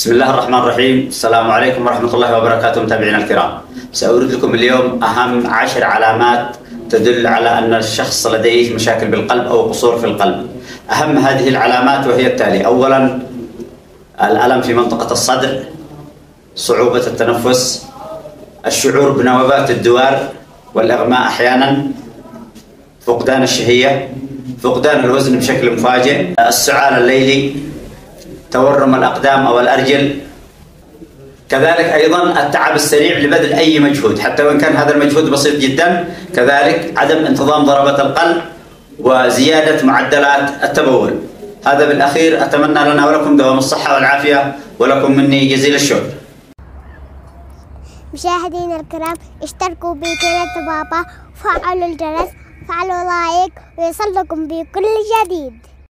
بسم الله الرحمن الرحيم. السلام عليكم ورحمة الله وبركاته متابعينا الكرام. سأورد لكم اليوم أهم 10 علامات تدل على أن الشخص لديه مشاكل بالقلب أو قصور في القلب. أهم هذه العلامات وهي التالي: أولا الألم في منطقة الصدر، صعوبة التنفس، الشعور بنوبات الدوار والإغماء أحيانا، فقدان الشهية، فقدان الوزن بشكل مفاجئ، السعال الليلي، تورم الأقدام أو الأرجل، كذلك أيضا التعب السريع لبذل أي مجهود حتى وإن كان هذا المجهود بسيط جدا، كذلك عدم انتظام ضربات القلب وزيادة معدلات التبول. هذا بالأخير أتمنى لنا ولكم دوام الصحة والعافية، ولكم مني جزيل الشكر. مشاهدينا الكرام، اشتركوا بقناة بابا وفعلوا الجرس، فعلوا لايك ويصلكم بكل جديد.